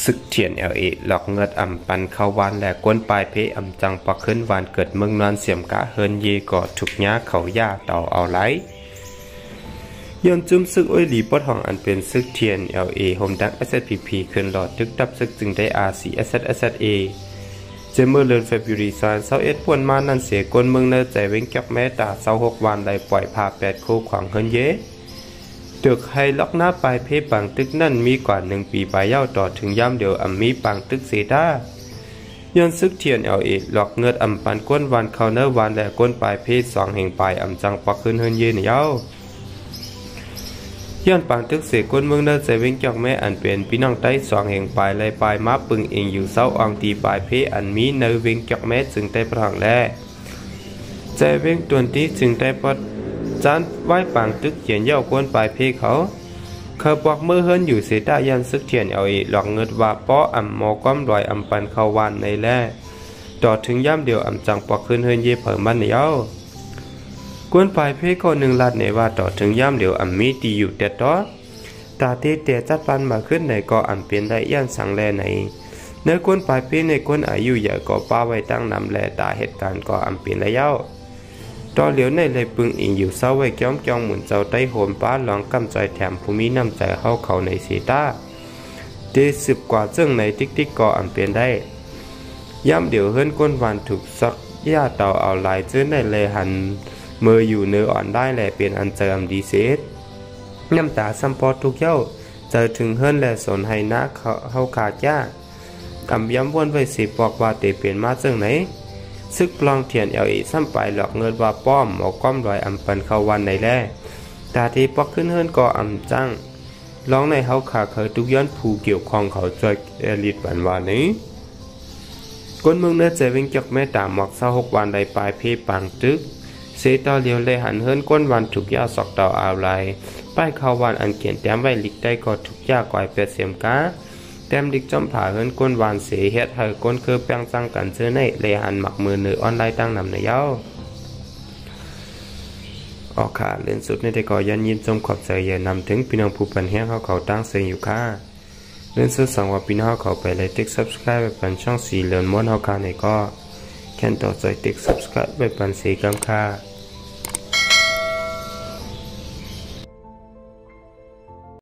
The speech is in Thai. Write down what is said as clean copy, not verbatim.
ศึกเทียนLAหลอกเงิดอ่ำปันเข้าวานและก้นปลายเพอ่ำจังปักขึ้นวานเกิดเมืองนอนเสียมกะเฮินเยก่อถูกย้าเขาย่าต่อเอาไหลย้อนจุ้มซึกอ้อยหลีปอดห้องอันเป็นซึกเทียนLAโฮมดัก SSPP ขึ้นหลอดทึกดับซึกจึงได้ RC SSA เจเมื่อเดือนเฟบรุรี21ป่วนมานั่นเสียก้นเมืองเนอใจเว้งจับแม่ตา26วันได้ปล่อยพา8คู่ขวางเฮินเยตึกให้ล็อกหน้าปลายเพปังตึกนั่นมีกว่า1ปีปลายเย้าต่อถึงย่ำเดียวอ่ำมีปังตึกเสดาย้อนซึกเทียนLAหลอกเงิดอ่ำปันก้นวันเขาเนอวันและก้นปลายเพ2แห่งปลายอ่ำจังปักขึ้นเฮินเยนเย้าย้อนปังตึกเสก้นเมืองเนอใจเว้งจักแม่อันเป็นพี่น้องใต้2แห่งปลายเลยปลายมาปึงเองอยู่เศร้าอองตีปลายเพอันมีเนอเว้งจักแม่จึงได้พลังแลใจเว้งตวนที่จึงได้ปดจานไหว้ปางตึกเขียนเย้ากวนปลายเพเขาบอกเมื่อเฮิรนอยู่เสดายันซึกเทียนหลอกเงิดว่าป้ออ่ำหมอก้อมรอยอ่ำปันเข้าวานในแล่ต่อถึงย่ำเดียวอ่ำจังปอกขึ้นเฮิรนเย่เผิมมันเย้ากวนปลายเพก็1ลัดในว่าต่อถึงย่ำเดียวอ่ำมีตีอยู่แต่ต่อตาเตเตจัดปันมาขึ้นในก็อ่ำเป็นได้ย่านสังแลในเนื้อกวนปลายเพในกวนอายุใหญ่ก็ป้าไว้ตั้งนำแลตาเหตุการณ์ก็อ่ำเป็นได้เย้าต่อเหลียวในเลยปึงอิงอยู่เศร้าไว้จ้อมจองหมุนเจ้าใต้โหมป้าหลองกำใจแถมภูมิน้ำใจเขาในเสตาเด10กว่าเจ้งในติ๊กก็อ่ำเป็นได้ย่ำเดี๋ยวเฮิรนก้นวันถูกซักย่าเต่าเอาลายเจ้ในเลยหันเมื่ออยู่เนื้ออ่อนได้แหละเป็นอันเจิมดีเซตน้ำตาซัมปอทุกเย้าเจอถึงเฮิรนและสนให้นักเขาขาดยากอ่ำย้ำวนไว้10บอกว่าเตเป็นมาเจ้งไหนซึกปลองเทียนซ้ำไปหลอกเงินว่าป้อมหมอก้อมรอยอ่ำปันเข้าวันในแล่ตาทีปอกขึ้นเฮิรนก็อ่ำจังร้องในเฮาขาเคยทุกย้อนผู้เกี่ยวข้องเขาจอยลิดวันวานนี้ก้นเมืองเนื้อใจเวงจักแม่ตามหมอก26วันใดปลายเพปังตึกเสตอเลียวเลยหันเฮิรนก้นวันถูกยาสอกเต่าอาวไลป้ายเข้าวันอันเขียนแต้มไว้ลิกได้ก็ถูกยากว่าเปียเสียมกาแต้มดิกจอมผ่าเฮิรนก้นวานเสเฮ็ดให้ก้นคือแป้งจังกันเจอในเลยหันหมักมือเนื้อออนไลน์ตั้งนำในเย้าออกค่ะเล่นสุดในแต่ก่อยันยิ้มจมขอบใจอย่านำถึงพี่น้องผู้ปันแห้งเขาตั้งเสียงอยู่ค่ะเล่นสุดสั่งว่าพี่น้องเขาไปเลยติ๊ก subscribe ไปปันช่องสีเหลืองม้วนเขาค่ะในก็แค่ต่อใจติ๊ก subscribe ไปปันสีกำค่ะ